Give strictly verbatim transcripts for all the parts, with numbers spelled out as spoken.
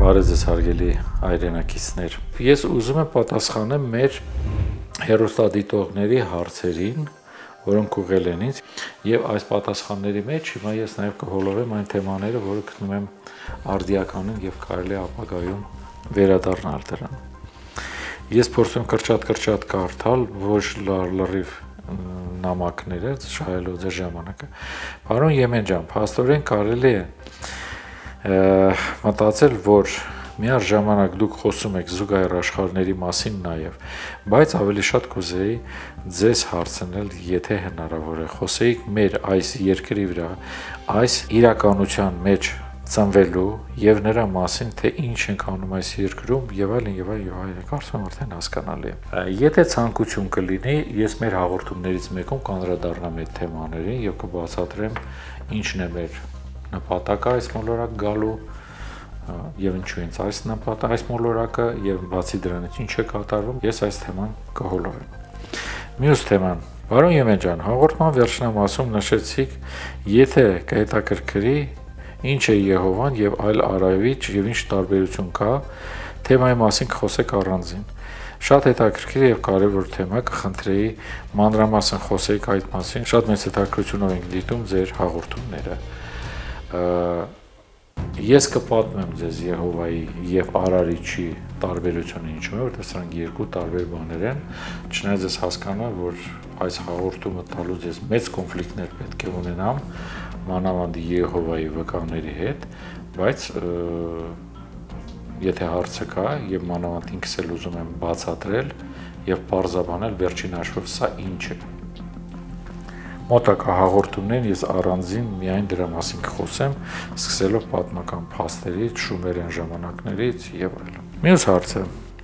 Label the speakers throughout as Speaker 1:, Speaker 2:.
Speaker 1: Բարև ձեզ հարգելի հայրենակիցներ։ Ես ուզում եմ պատասխանեմ մեր հեռուստադիտողների հարցերին, որոնք ուղղել են ինձ, եւ այս պատասխանների մեջ հիմա ես նաեւ կհոլովեմ այն թեմաները, որը գտնում եմ արդիականին եւ կարելի է ապագայում վերադառնալ դրան։ Ես փորձում եմ կրճատ-կրճատ կարդալ, ոչ լրիվ նամակները, շահելով ձեր ժամանակը։ Պարոն Եմեն ջան, փաստորեն կարելի է մտածել, որ միառժամանակ դուք խոսում եք զուգահեռ աշխարհների մասին նաև, բայց ավելի շատ կուզեի ձեզ հարցնել, եթե հնարավոր է, խոսեիք մեր այս երկրի վրա, այս իրականության մեջ ծնվելու եւ նրա մասին, թե ինչ ենք անում այս երկրում եւ այլն եւ այլն եւ այլն, կարծում եմ արդեն հասկանալի է։ Եթե ցանկություն կլինի, ես մեր հաղորդումներից մեկում կանդրադառնամ այդ թեմաներին եւ կբացատրեմ ինչն է մեր նպատակը այս մոլորակ գալու եւ ինչու ինձ այս նպատակ այս մոլորակը եւ բացի դրանից ինչ է կատարվում, ես այս թեման կհոլովեմ։ Մյուս թեման, պարոն Եմեն ջան, հաղորդման վերջնամասում նշեցիք, եթե կհետաքրքրի ինչ է Եհովան եւ այլ արարիչ եւ ինչ տարբերություն կա, թեմայի մասին կխոսեք առանձին։ Շատ հետաքրքիր եւ կարեւոր թեմա, կխնդրեի մանրամասն խոսեիք այդ մասին, շատ մեծ հետաքրքրությունով ենք դիտում ձեր հաղորդումները։ Ես կպատմեմ ձեզ Եհովայի եւ արարիչի տարբերությունը ինչու է, որտեղ սրանք երկու տարբեր բաներ են, չնայած ես հասկանամ, որ այս հաղորդումը տալուց ես մեծ կոնֆլիկտներ պետք է ունենամ մանավանդ Եհովայի վկաների հետ, բայց եթե հարցը կա եւ մանավանդ ինքս էլ ուզում եմ բացատրել եւ պարզաբանել վերջին հաշվով սա ինչ է։ Մոտակա հաղորդումներն ես առանձին միայն դրա մասին կխոսեմ, սկսելով պատմական փաստերից, շումերյան ժամանակներից եւ այլն։ Մյուս հարցը։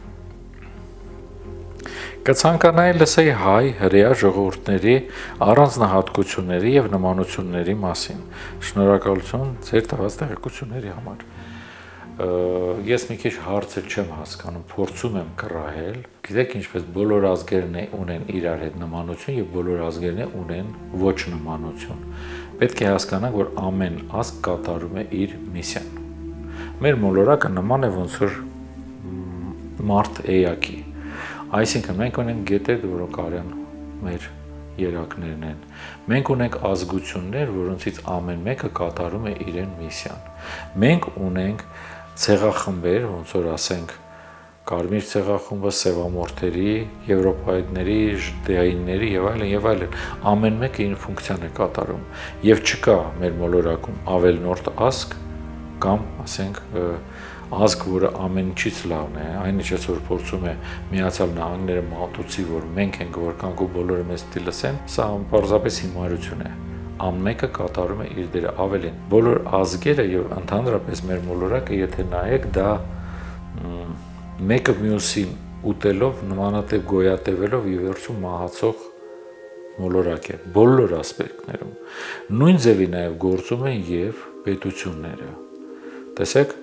Speaker 1: Կցանկանայի լսեի հայ հրեա ժողովուրդների առանձնահատկությունների եւ նմանությունների մասին։ Շնորհակալություն ձեր տված տեղեկությունների համար։ Ես մի քիչ հարցը չեմ հասկանում, փորձում եմ կռահել։ Գիտեք ինչպես բոլոր ազգերն ունեն իրար հետ նմանություն եւ բոլոր ազգերն ունեն ոչ նմանություն։ Պետք է հասկանանք, որ ամեն ազգ կատարում է իր միսիան։ Մեր մոլորակը նման է ոնց որ մարդ էակի։ Այսինքն մենք ունենք գետեր, որոնք արյան մեր երակներն են։ Մենք ունենք ազգություններ, որոնցից ամեն մեկը կատարում է իրեն միսիան։ Մենք ունենք ցեղախմբեր, ոնց որ ասենք Կարմիր ցեղախումբը, սևամորթերի, եվրոպայինների, ժդեայինների եւ այլն եւ այլն, ամեն մեկը իր ֆունկցիան է կատարում եւ չկա մեր մոլորակում ավելնորդ ազգ կամ ասենք ազգ, որը ամեն ինչից լավն է, այն ինչից որ փորձում է Միացյալ Նահանգները մատուցի, որ մենք ենք որ կանք ու բոլորը մեզ դիլսեն, սա պարզապես հիմարություն է։ Ամենը կատարում է իր դերը ավելին։ Բոլոր ազգերը եւ ընդհանրապես մեր մոլորակը, եթե նայեք, դա մեկը մյուսին ուտելով, նմանատիպ գոյատևելով եւ վերջում մահացող մոլորակ է բոլոր ասպեկտներում։ Նույն ձևի նաեւ գործում են եւ պետությունները։ Տեսեք,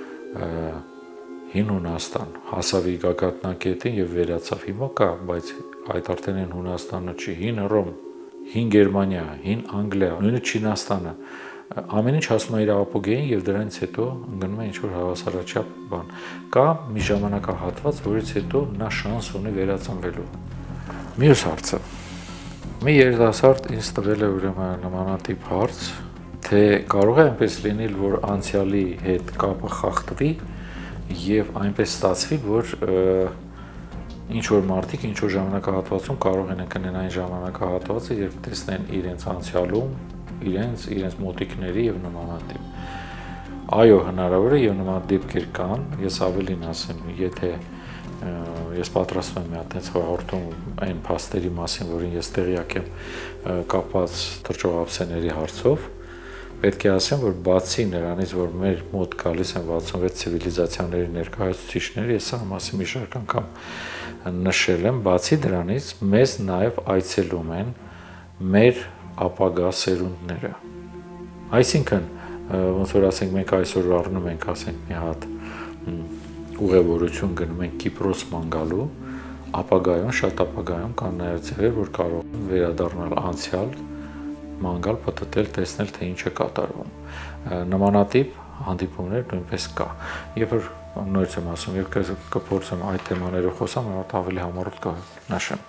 Speaker 1: հին Հունաստան հասավ իր գագաթնակետին եւ վերացավ, հիմա կա, բայց այդ արդեն են Հունաստանը չի, հին Ռոմ, հին Գերմանիա, հին Անգլիա, նույնը Չինաստանը, ամեն ինչ հասնում է իր ապոգեին եւ դրանից հետո ընկնում է ինչ-որ հավասարաչափ բան։ Կա մի ժամանակահատված, որից հետո նա շանս ունի վերածնվելու։ Մյուս հարցը։ Մի երիտասարդ ինձ տվել է ուրեմն նմանատիպ հարց, թե կարող է այնպես լինել, որ անցյալի հետ կապը խախտվի եւ այնպես ստացվի, որ ինչ որ մարդիկ ինչ որ ժամանակահատվածում կարող են ընկնել այն ժամանակահատվածը, երբ տեսնեն իրենց անցյալում, իրենց իրենց մոտիկների եւ նմանատիպ։ Այո, հնարավոր է եւ նման դեպքեր կան, ես ավելին ասեմ, եթե ես պատրաստվում եմ մի հատ այնց հաղորդում այն փաստերի մասին, որին ես տեղյակ եմ կապված թռչողափսեների հարցով, պետք է ասեմ, որ բացի նրանից, որ մեր մոտ գալիս են վաթսունվեց ցիվիլիզացիաների ներկայացուցիչները, ես սա մասին մի շարք անգամ նշել եմ, բացի դրանից մեզ նաև այցելում են մեր ապագա սերունդները։ Այսինքն, ոնց որ ասենք մենք այսօր առնում ենք, ասենք մի հատ ուղևորություն գնում ենք Կիպրոս ման գալու, ապագայում, շատ ապագայում կան նաև ձևեր, որ կարող են վերադառնալ անցյալ, ման գալ, պտտել, տեսնել, թե ինչ է կատարվում։ Նմանատիպ հանդիպումներ նույնպես կա։ Երբ որ նորից եմ ասում, երբ կփորձեմ այդ թեմաներով խոսամ, հատ ավելի համառոտ կնշեմ։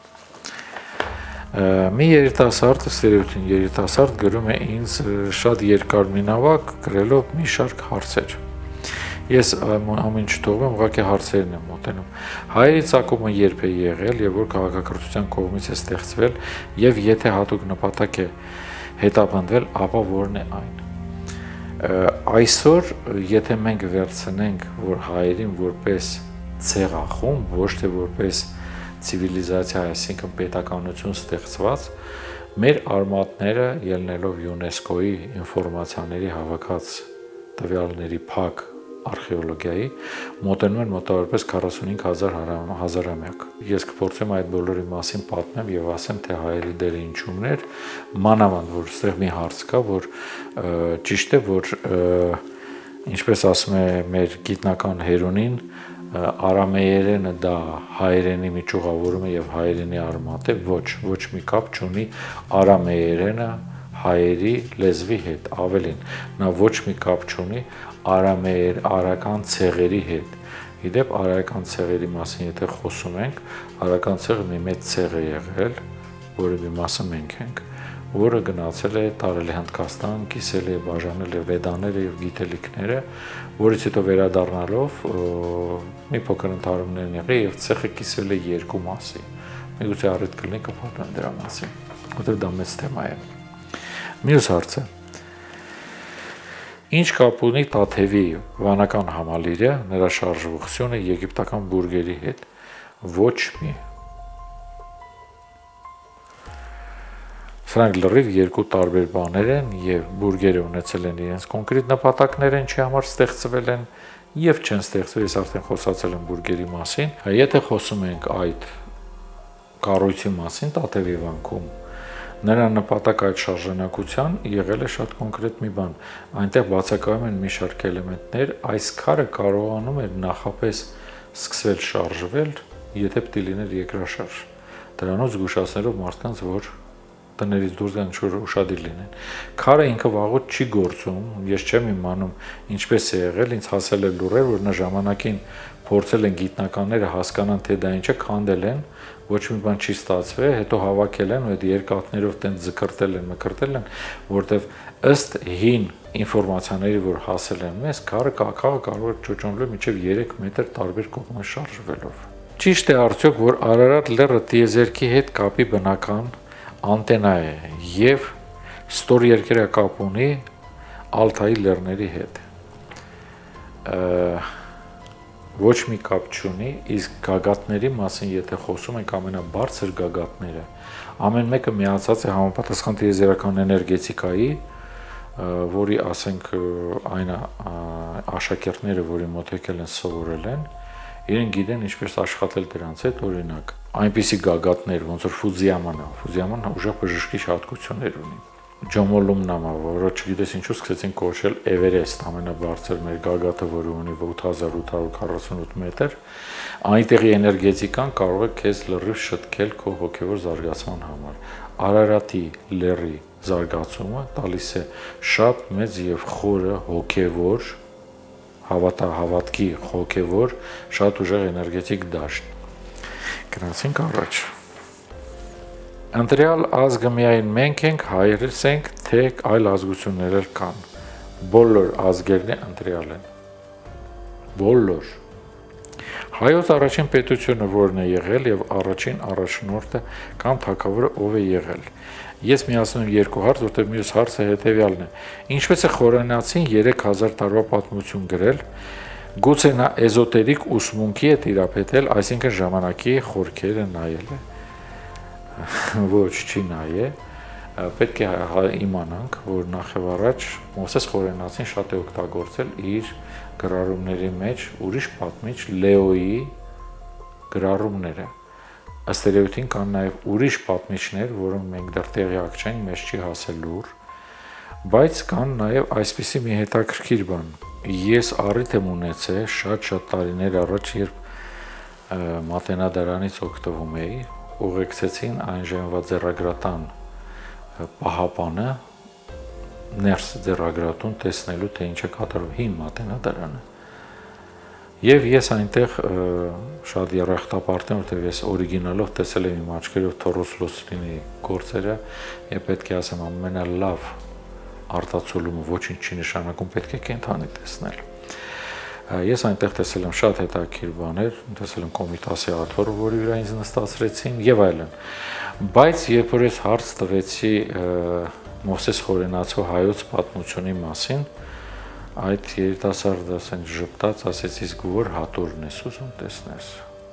Speaker 1: Մի երիտասարդ, ստերեոտիպ երիտասարդ գրում է ինձ շատ երկար մինավակ գրելով մի շարք հարցեր։ Ես ամեն ինչ թողում, ուղղակի հարցերն եմ մոտենում։ Հայերի ծագումը երբ է եղել եւ որ քաղաքակրթության կողմից է ստեղծվել եւ եթե հատուկ նպատակ է հետապնդվել, ապա որն է այն։ Այսօր, եթե մենք վերցնենք, որ հայերին որպես ցեղախումբ, ոչ թե որպես ցիվիլիզացիա, այսինքն պետականություն ստեղծված, մեր արմատները ելնելով ՅՈՒՆԵՍԿՕ-ի ինֆորմացիաների հավաքած տվյալների փակ արխեոլոգիայի մոտենում են մոտավորապես քառասունհինգ հազարամյակ։ Ես կփորձեմ այդ բոլորի մասին պատմեմ եւ ասեմ, թե հայերի դերը ինչումն էր, մանավանդ որ այստեղ մի հարց կա, որ ճիշտ է, որ ինչպես ասում է մեր գիտնական Հերոնին, արամեերենը դա հայերենի միջուղավորում է եւ հայերենի արմատ է, ոչ, ոչ մի կապ չունի արամեերենը հայերի լեզվի հետ, ավելին, նա ոչ մի կապ չունի արամեեր, արական ցեղերի հետ։ Իդեպ արական ցեղերի մասին եթե խոսում ենք, արական ցեղը մի մեծ ցեղ է եղել, որը մի մասը մենք ենք, որը գնացել է, տարել է Հնդկաստան, կիսել է, բաժանել է վեդաները եւ գիտելիքները, որից հետո վերադառնալով մի փոքր ընդհարումներ են եղել եւ ցեղը կիսվել է երկու մասի։ Միգուցե առիթ կլինի կփոխեմ դրա մասին, որտեղ դա մեծ թեմա է։ Մյուս հարցը. Ինչ կապ ունի Տաթևի վանական համալիրը, նրա շարժվողությունը եգիպտական բուրգերի հետ։ Ոչ մի։ Սրանք լրիվ երկու տարբեր բաներ են եւ բուրգերը ունեցել են իրենց կոնկրետ նպատակներ, ինչի համար ստեղծվել են եւ չեն ստեղծվել, ես արդեն խոսացել եմ բուրգերի մասին։ Եթե խոսում ենք այդ կառույցի մասին Տաթևի վանքում, նրա նպատակ այդ շարժանակության եղել է շատ կոնկրետ մի բան։ Այնտեղ բացակայում են մի շարք էլեմենտներ, այս քարը կարողանում էր նախապես սկսվել շարժվել, եթե պետք է լիներ երկրաշարժ։ Դրանով զգուշացնելով մարդկանց, որ տներից դուրս գան ինչ-որ ուշադիր լինեն։ Քարը ինքը վաղուց չի գործում, ես չեմ իմանում ինչպես է եղել, ինձ հասել է լուրեր, որ նա ժամանակին փորձել են գիտնականները հասկանան, թե դա ինչ է, քանդել են, ոչ մի բան չի ստացվել, հետո հավաքել են ու այդ երկաթներով տենց զկրտել են, մկրտել են, որտեվ ըստ հին ինֆորմացիաների, որ հասել են մեզ, քարը քաղաքը կարող է ճոճոնվել մինչև երեք մետր տարբեր կողմեր շարժվելով։ Ճիշտ է արդյոք, որ Արարատ լեռը տիեզերքի հետ կապի բնական անտենա է եւ ստոր երկրակապ ունի Ալթայի լեռների հետ։ Ոչ մի կապ չունի, իսկ գագաթների մասին եթե խոսում ենք, ամենաբարձր գագաթները, ամեն մեկը միացած է համապատասխան տիեզերական էներգետիկայի, որի ասենք այն աշակերտները, որի մոտ եկել են սովորել են, իրենք գիտեն ինչպես աշխատել դրանց հետ, օրինակ այնպիսի գագաթներ, ոնց որ Ֆուձիաման, Ֆուձիաման ուժեղ բժշկիչ հատկություններ ունի։ Ջոմոլումնամա, որը չգիտես ինչու սկսեցին կոչել Էվերեստ, ամենաբարձր մեր գագաթը, որը ունի ութ հազար ութ հարյուր քառասունութ մետր, այնտեղի էներգետիկան կարող է քեզ լրիվ շտկել քո հոգևոր զարգացման համար։ Արարատի լեռի զարգացումը տալիս է շատ մեծ եւ խորը հոգևոր հավատա հավատքի հոգևոր շատ ուժեղ էներգետիկ դաշտ։ Գնացինք առաջ։ Ընտրյալ ազգը միայն մենք ենք, հայերս ենք, թե այլ ազգություններ էլ կան։ Բոլոր ազգերն ընտրյալ են։ Բոլոր։ Հայոց առաջին պետությունը որն է եղել եւ առաջին առաջնորդը կամ թագավորը ով է եղել։ Ես միացնում եմ երկու հարց, որտեղ մյուս հարցը հետեւյալն է։ Ինչպես է խորենացին երեք հազար տարվա պատմություն գրել, գուցե նա էզոտերիկ ուսմունքի է տիրապետել, այսինքն ժամանակի խորքերը նայել է։ Ոչ չի նայե, պետք է իմանանք, որ նախ եւ առաջ Մովսես Խորենացին շատ է օգտագործել իր գրառումների մեջ ուրիշ պատմիչ Լեոյի գրառումները։ Ըստ երևույթին կան նաեւ ուրիշ պատմիչներ, որոնք մենք դեռ տեղյակ չենք, մեզ չի հասել լուր, բայց կան նաեւ այսպիսի մի հետաքրքիր բան։ Ես առիթ եմ ունեցել շատ-շատ տարիներ առաջ, երբ Մատենադարանից օգտվում էի, ուղեկցեցին այն ժամվա ձեռագրատան պահապանը ներս ձեռագրատուն տեսնելու, թե ինչ է կատարվում հին մատենադարանը։ Եվ ես այնտեղ շատ երախտապարտ եմ, որտեղ ես օրիգինալով տեսել եմ իմ աչքերով Թորոս Լոսլինի գործերը, եւ պետք է ասեմ, ամենալավ արտացոլումը ոչինչ չի նշանակում, պետք է կենթանի տեսնել։ Ես այնտեղ տեսել եմ շատ հետաքրքիր բաներ, տեսել եմ Կոմիտասի աթոռը, որի վրա ինձ նստացրեցին եւ այլն։ Բայց երբ որ ես հարց տվեցի Մովսես Խորենացու հայոց պատմությունի մասին, այդ երիտասարդը ասեն ժպտաց, ասեց իսկ որ հատորն ես ուզում տեսնես։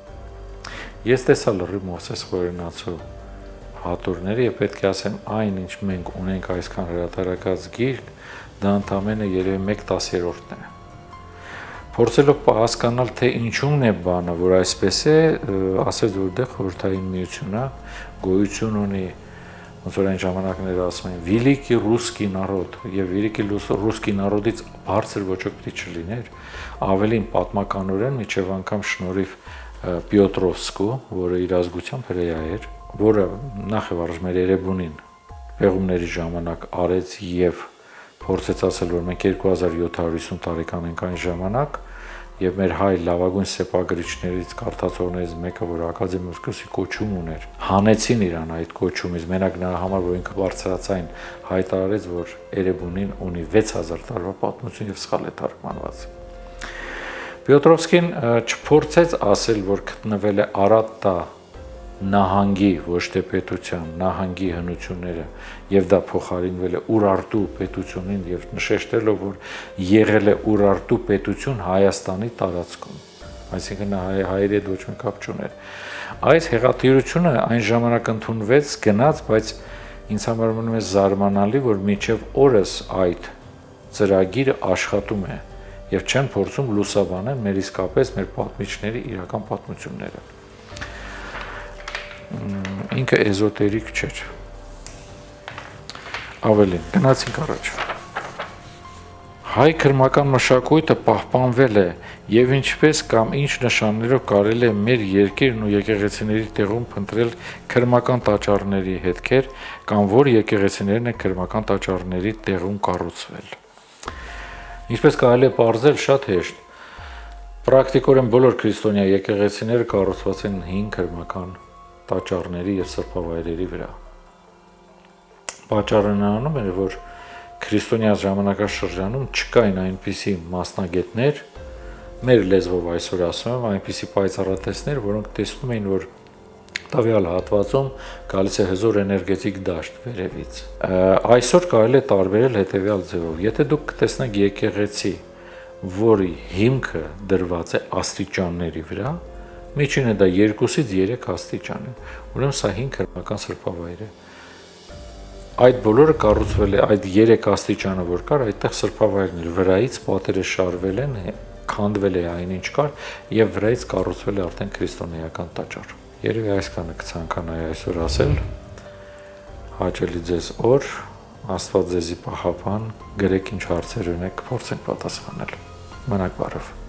Speaker 1: Ես տեսա լրիվ Մովսես Խորենացու հատորները եւ պետք է ասեմ, այն ինչ մենք ունենք այսքան հրատարակած գիրք, դա ընդամենը երևի մեկ տասներորդն է։ Փորձելով հասկանալ, թե ինչու՞մն է բանը, որ այսպես է, ասեց, որ դե խորհրդային միությունը գոյություն ունի, ոնց որ այն ժամանակները ասում են, «Великий русский народ», եւ «Великий русский народից բարձր ոչ ոք պիտի չլիներ, ավելին պատմականորեն միջև անգամ շնորհիվ Պյոտրովսկու, որը իր ազգությամբ հրեա էր, որը նախ եւ առաջ մեր Երևանին պեղումների ժամանակ արեց եւ փորձեց ասել, որ մենք երկու հազար յոթ հարյուր հիսուն տարեկան ենք այն ժամանակ, եւ մեր հայ լավագույն սեպագրիչներից, կարդացողներից մեկը, որ ակադեմիոս կոչում ուներ, հանեցին իրան այդ կոչումից, մենակ նրա համար, որ ինքը բարձրացային հայտարարեց, որ Երևանին ունի վեց հազար տարվա պատմություն եւ սխալ է թարգմանված։ Պյոտրովսկին չփորձեց ասել, որ գտնվել է Արատտա նահանգի, ոչ թե պետության, նահանգի հնությունները եւ դա փոխարինվել է Ուրարտու պետությունին եւ նշեշտելով, որ եղել է Ուրարտու պետություն Հայաստանի տարածքում, այսինքն հայ հայերի հետ ոչ մի կապ չուներ։ Այս հեղատիրությունը այն ժամանակ ընդունվեց, գնաց, բայց ինձ համար մնում է զարմանալի, որ մինչեւ օրս այդ ծրագիրը աշխատում է եւ չեն փորձում լուսաբանել մեր իսկապես մեր պատմիչների իրական պատմությունները։ Ինքը էզոտերիկ չէր։ Ավելին, գնացինք առաջ։ Հայ քրմական մշակույթը պահպանվել է եւ ինչպես կամ ինչ նշաններով կարելի է մեր երկիրն ու եկեղեցիների տեղում փնտրել քրմական տաճարների հետքեր կամ որ եկեղեցիներն են քրմական տաճարների տեղում կառուցվել։ Ինչպես կարելի է պարզել, շատ հեշտ։ Պրակտիկորեն բոլոր քրիստոնյա եկեղեցիները կառուցված են հին քրմական տաճարների եւ սրբավայրերի վրա։ Պատճառը նրանում էր, որ քրիստոնյա ժամանակաշրջանում չկային այնպիսի մասնագետներ, մեր լեզվով այսօր ասում եմ, այնպիսի պայծառատեսներ, որոնք տեսնում էին, որ տվյալ հատվածում գալիս է հզոր էներգետիկ դաշտ վերևից։ Այսօր կարելի է տարբերել հետեւյալ ձևով. եթե դուք կտեսնեք եկեղեցի, որի հիմքը դրված է աստիճանների վրա, միջինը դա երկուսից երեք աստիճան է, ուրեմն սա հին քրմական սրբավայր է։ Այդ բոլորը կառուցվել է, այդ երեք աստիճանը որ կար, այդտեղ սրբավայրն էր, վրայից պատերը շարվել են, քանդվել է այնինչ կար եւ վրայից կառուցվել է արդեն քրիստոնեական տաճար։ Երևի այսքանը կցանկանայի այսօր ասել։ Հաճելի ձեզ օր, Աստված ձեզի պահապան, գրեք ինչ հարցեր ունեք, կփորձենք պատասխանել։ Մնաք բարով։